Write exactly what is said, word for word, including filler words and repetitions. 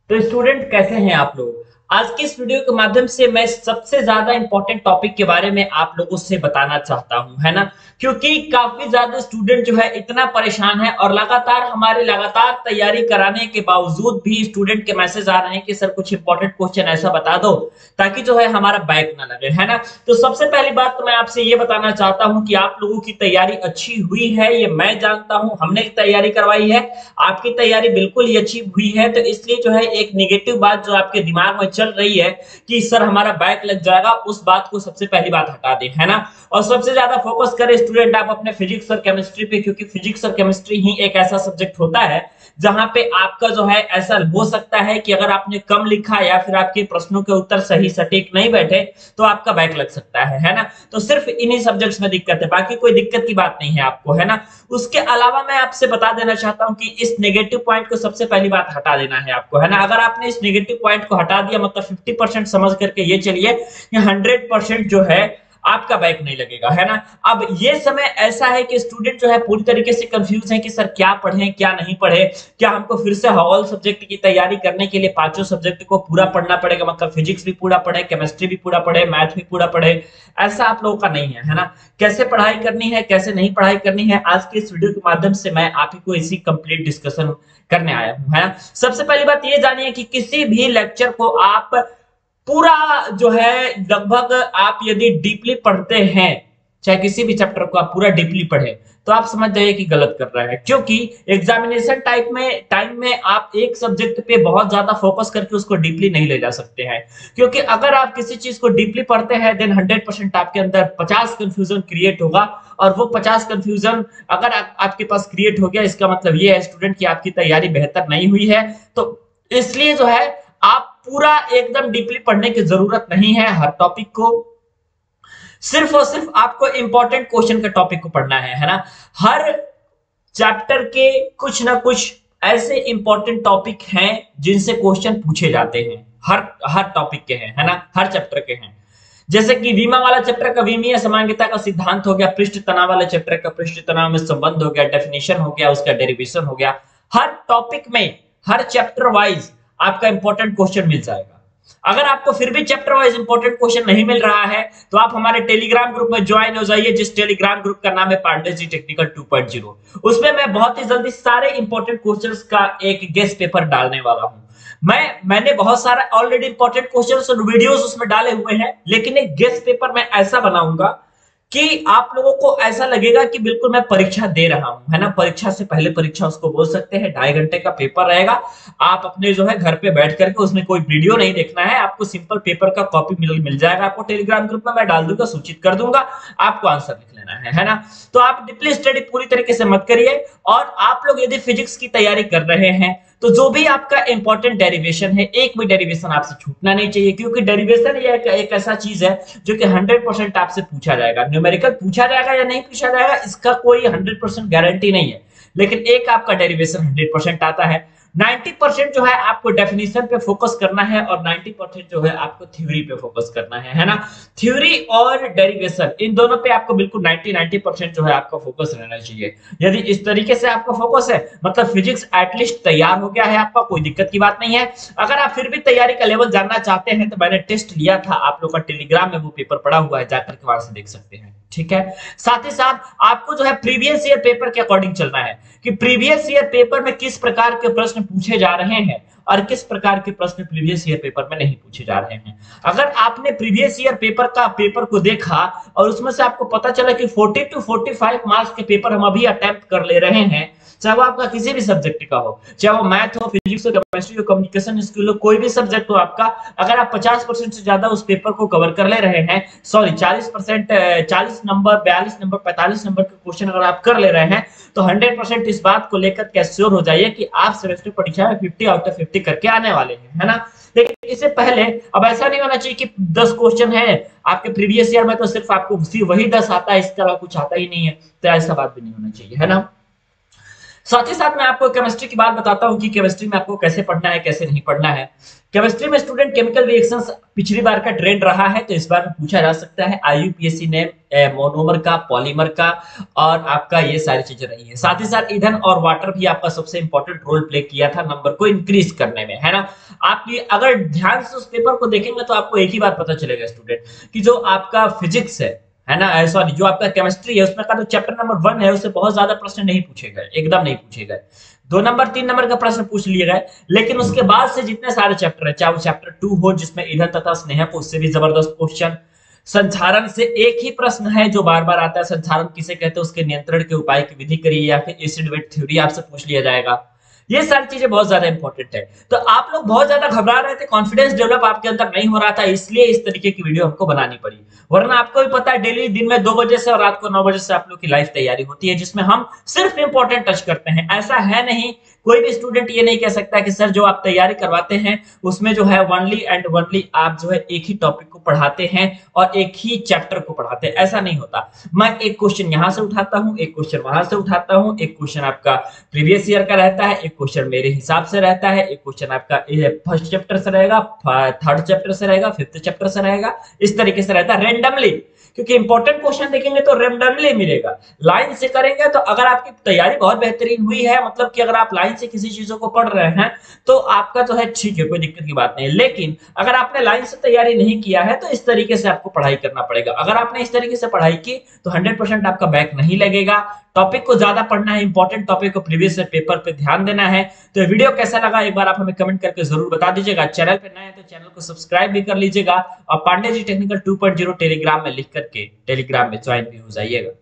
तो स्टूडेंट कैसे हैं आप लोग। आज के इस वीडियो के माध्यम से मैं सबसे ज्यादा इंपॉर्टेंट टॉपिक के बारे में आप लोगों से बताना चाहता हूं, है ना। क्योंकि काफी ज्यादा स्टूडेंट जो है इतना परेशान है और लगातार हमारे लगातार तैयारी कराने के बावजूद भी स्टूडेंट के मैसेज आ रहे हैं कि सर कुछ इंपॉर्टेंट क्वेश्चन ऐसा बता दो ताकि जो है हमारा बैक ना लगे, है ना। तो सबसे पहली बात तो मैं आपसे ये बताना चाहता हूं कि आप लोगों की तैयारी अच्छी हुई है, ये मैं जानता हूं, हमने तैयारी करवाई है, आपकी तैयारी बिल्कुल ही अच्छी हुई है। तो इसलिए जो है एक नेगेटिव बात जो आपके दिमाग में चल रही है कि सर हमारा बैक लग जाएगा, उस बात को सबसे पहली बात हटा दें, है ना। और सबसे ज्यादा फोकस करें स्टूडेंट आप अपने फिजिक्स और केमिस्ट्री पे, क्योंकि फिजिक्स और केमिस्ट्री ही एक ऐसा सब्जेक्ट होता है जहां पे आपका जो है ऐसा हो सकता है कि अगर आपने कम लिखा या फिर आपके प्रश्नों के उत्तर सही सटीक नहीं बैठे तो आपका बैक लग सकता है है ना। तो सिर्फ इन्हीं सब्जेक्ट्स में दिक्कत है, बाकी कोई दिक्कत की बात नहीं है आपको, है ना। उसके अलावा मैं आपसे बता देना चाहता हूं कि इस नेगेटिव पॉइंट को सबसे पहली बात हटा देना है आपको, है ना। अगर आपने इस नेगेटिव पॉइंट को हटा दिया मतलब फिफ्टी परसेंट समझ करके ये चलिए कि हंड्रेड परसेंट जो है आपका बैक नहीं लगेगा, है ना। अब ये समय ऐसा है कि स्टूडेंट जो है पूरी तरीके से कंफ्यूज है कि सर क्या पढ़ें क्या नहीं पढ़े, क्या हमको फिर से ऑल सब्जेक्ट की तैयारी करने के लिए पांचों सब्जेक्ट को पूरा पढ़ना पड़ेगा, मतलब फिजिक्स भी पूरा पढ़े, केमिस्ट्री भी पूरा पढ़े, मैथ भी पूरा पढ़े। ऐसा आप लोगों का नहीं है, है ना। कैसे पढ़ाई करनी है कैसे नहीं पढ़ाई करनी है, आज के इस वीडियो के माध्यम से मैं आप ही को इसी कंप्लीट डिस्कशन करने आया हूं, है ना। सबसे पहली बात ये जानिए कि किसी भी लेक्चर को आप पूरा जो है लगभग आप यदि डीपली पढ़ते हैं, चाहे किसी भी चैप्टर को आप पूरा डीपली पढ़े, तो आप समझ जाइए कि गलत कर रहा है। क्योंकि एग्जामिनेशन टाइप में टाइम में आप एक सब्जेक्ट पे बहुत ज्यादा फोकस करके उसको डीपली नहीं ले जा सकते हैं। क्योंकि अगर आप किसी चीज को डीपली पढ़ते हैं देन हंड्रेड परसेंट आपके अंदर पचास कंफ्यूजन क्रिएट होगा, और वो पचास कंफ्यूजन अगर आ, आपके पास क्रिएट हो गया, इसका मतलब ये है स्टूडेंट की आपकी तैयारी बेहतर नहीं हुई है। तो इसलिए जो है आप पूरा एकदम डीपली पढ़ने की जरूरत नहीं है हर टॉपिक को, सिर्फ और सिर्फ आपको इंपॉर्टेंट क्वेश्चन का टॉपिक को पढ़ना है, है ना। हर चैप्टर के कुछ ना कुछ ऐसे इंपॉर्टेंट टॉपिक हैं जिनसे क्वेश्चन पूछे जाते हैं, हर हर टॉपिक के हैं, है ना, हर चैप्टर के हैं। जैसे कि वीमा वाला चैप्टर का विमीय समांगिता का सिद्धांत हो गया, पृष्ठ तनाव वाले चैप्टर का पृष्ठ तनाव में संबंध हो गया, डेफिनेशन हो गया, उसका डेरिवेशन हो गया। हर टॉपिक में हर चैप्टर वाइज आपका इंपॉर्टेंट क्वेश्चन मिल जाएगा। अगर आपको फिर भी चैप्टर वाइज इंपॉर्टेंट क्वेश्चन नहीं मिल रहा है तो आप हमारे टेलीग्राम ग्रुप में ज्वाइन हो जाइए, जिस टेलीग्राम ग्रुप का नाम है Pandey ji technical two point zero. उसमें मैं बहुत ही जल्दी सारे इंपॉर्टेंट क्वेश्चंस का एक गेस्ट पेपर डालने वाला हूं। मैं मैंने बहुत सारा ऑलरेडी इंपॉर्टेंट क्वेश्चंस और वीडियोस उसमें डाले हुए हैं, लेकिन एक गेस्ट पेपर मैं ऐसा बनाऊंगा कि आप लोगों को ऐसा लगेगा कि बिल्कुल मैं परीक्षा दे रहा हूं, है ना। परीक्षा से पहले परीक्षा उसको बोल सकते हैं। ढाई घंटे का पेपर रहेगा, आप अपने जो है घर पे बैठ करके, उसमें कोई वीडियो नहीं देखना है, आपको सिंपल पेपर का कॉपी मिल मिल जाएगा आपको टेलीग्राम ग्रुप में, मैं डाल दूंगा, सूचित कर दूंगा, आपको आंसर लिख लेना है, है ना। तो आप डीपली स्टडी पूरी तरीके से मत करिए। और आप लोग यदि फिजिक्स की तैयारी कर रहे हैं तो जो भी आपका इंपॉर्टेंट डेरिवेशन है, एक भी डेरिवेशन आपसे छूटना नहीं चाहिए, क्योंकि डेरिवेशन ये एक, एक ऐसा चीज है जो कि हंड्रेड परसेंट आपसे पूछा जाएगा। न्यूमेरिकल पूछा जाएगा या नहीं पूछा जाएगा इसका कोई हंड्रेड परसेंट गारंटी नहीं है, लेकिन एक आपका डेरिवेशन हंड्रेड परसेंट आता है। नाइंटी परसेंट जो है आपको डेफिनेशन पे फोकस करना है और नाइंटी परसेंट जो है आपको थ्योरी पे फोकस करना है, है ना। थ्योरी और डेरिवेशन इन दोनों पे आपको बिल्कुल नाइंटी नाइंटी परसेंट जो है आपका फोकस रहना चाहिए। यदि इस तरीके से आपका फोकस है मतलब फिजिक्स एटलीस्ट तैयार हो गया है आपका, कोई दिक्कत की बात नहीं है। अगर आप फिर भी तैयारी का लेवल जानना चाहते हैं तो मैंने टेस्ट लिया था, आप लोग का टेलीग्राम में वो पेपर पड़ा हुआ है, जाकर के वहां से देख सकते हैं, ठीक है। साथ ही साथ आपको जो है प्रीवियस ईयर पेपर के अकॉर्डिंग चलना है कि प्रीवियस ईयर पेपर में किस प्रकार के प्रश्न पूछे जा रहे हैं और किस प्रकार के प्रश्न प्रीवियस ईयर पेपर में नहीं पूछे जा रहे हैं। अगर आपने प्रीवियस ईयर पेपर का पेपर को देखा और उसमें से आपको पता चला कि forty two forty five marks के पेपर हम अभी अटेम्प्ट कर ले रहे हैं, चाहे वो आपका किसी भी सब्जेक्ट का हो, चाहे वो मैथ हो, फिजिक्स हो, केमिस्ट्री हो, कम्युनिकेशन स्किल हो, कोई भी सब्जेक्ट हो आपका, अगर आप पचास परसेंट से ज्यादा उस पेपर को कवर कर ले रहे हैं, सॉरी चालीस परसेंट चालीस नंबर बयालीस नंबर पैंतालीस नंबर के क्वेश्चन अगर आप कर ले रहे हैं तो हंड्रेड परसेंट इस बात को लेकर के श्योर हो जाइए कि आप सेमेस्टर परीक्षा में फिफ्टी आउट ऑफ फिफ्टी करके आने वाले हैं, है ना। लेकिन इससे पहले अब ऐसा नहीं होना चाहिए कि दस क्वेश्चन है आपके प्रीवियस ईयर में तो सिर्फ आपको वही दस आता है, इसके अलावा कुछ आता ही नहीं है, तो ऐसा बात भी नहीं होना चाहिए, है ना। साथ ही साथ मैं आपको केमिस्ट्री की बात बताता हूं कि केमिस्ट्री में आपको कैसे पढ़ना है कैसे नहीं पढ़ना है। केमिस्ट्री में स्टूडेंट केमिकल रिएक्शंस पिछली बार का ट्रेंड रहा है, तो इस बार में पूछा जा सकता है। आईयूपीएससी ने मोनोमर का, पॉलीमर का और आपका ये सारी चीजें रही है। साथ ही साथ ईंधन और वाटर भी आपका सबसे इंपॉर्टेंट रोल प्ले किया था नंबर को इंक्रीज करने में, है ना। आप ये अगर ध्यान से उस पेपर को देखेंगे तो आपको एक ही बात पता चलेगा स्टूडेंट, कि जो आपका फिजिक्स है है ना, सॉरी जो आपका केमिस्ट्री है उसमें का जो चैप्टर नंबर वन है उससे बहुत ज्यादा प्रश्न नहीं पूछे गए, एकदम नहीं पूछे गए। दो नंबर तीन नंबर का प्रश्न पूछ लिए गए, लेकिन उसके बाद से जितने सारे चैप्टर है, चाहे वो चैप्टर टू हो जिसमें ईंधन तथा स्नेहक, उससे भी जबरदस्त क्वेश्चन। संधारण से एक ही प्रश्न है जो बार बार आता है, संधारण किसे कहते हैं, उसके नियंत्रण के उपाय की विधि करिए, या फिर एसिड वेट थ्योरी आपसे पूछ लिया जाएगा। ये सारी चीजें बहुत ज्यादा इंपॉर्टेंट है। तो आप लोग बहुत ज्यादा घबरा रहे थे, कॉन्फिडेंस डेवलप आपके अंदर नहीं हो रहा था, इसलिए इस तरीके की वीडियो हमको बनानी पड़ी। वरना आपको भी पता है डेली दिन में दो बजे से और रात को नौ बजे से आप लोग की लाइव तैयारी होती है, जिसमें हम सिर्फ इंपॉर्टेंट टच करते हैं। ऐसा है नहीं, कोई भी स्टूडेंट ये नहीं कह सकता कि सर जो आप तैयारी करवाते हैं उसमें जो है वनली एंड वनली आप जो है एक ही टॉपिक को पढ़ाते हैं और एक ही चैप्टर को पढ़ाते हैं, ऐसा नहीं होता। मैं एक क्वेश्चन यहां से उठाता हूं, एक क्वेश्चन वहां से उठाता हूं, एक क्वेश्चन आपका प्रीवियस ईयर का रहता है, एक क्वेश्चन मेरे हिसाब से रहता है, एक क्वेश्चन आपका फर्स्ट चैप्टर से रहेगा, थर्ड चैप्टर से रहेगा, फिफ्थ चैप्टर से रहेगा, इस तरीके से रहता है रेंडमली। क्योंकि इंपॉर्टेंट क्वेश्चन देखेंगे तो रेंडमली मिलेगा, लाइन से करेंगे तो अगर आपकी तैयारी बहुत बेहतरीन हुई है, मतलब कि अगर आप लाइन से किसी चीजों को पढ़ रहे हैं तो आपका तो है ठीक है, कोई दिक्कत की बात नहीं है। लेकिन अगर आपने लाइन से तैयारी नहीं किया है तो इस तरीके से आपको पढ़ाई करना पड़ेगा। अगर आपने इस तरीके से पढ़ाई की तो हंड्रेड परसेंट आपका बैक नहीं लगेगा। टॉपिक को ज्यादा पढ़ना है, इंपॉर्टेंट टॉपिक को प्रीवियस पेपर पे ध्यान देना है। तो वीडियो कैसा लगा एक बार आप हमें कमेंट करके जरूर बता दीजिएगा। चैनल पे नए हैं तो चैनल को सब्सक्राइब भी कर लीजिएगा और Pandey ji technical two point zero Telegram में लिख करके टेलीग्राम में ज्वाइन भी हो जाइएगा।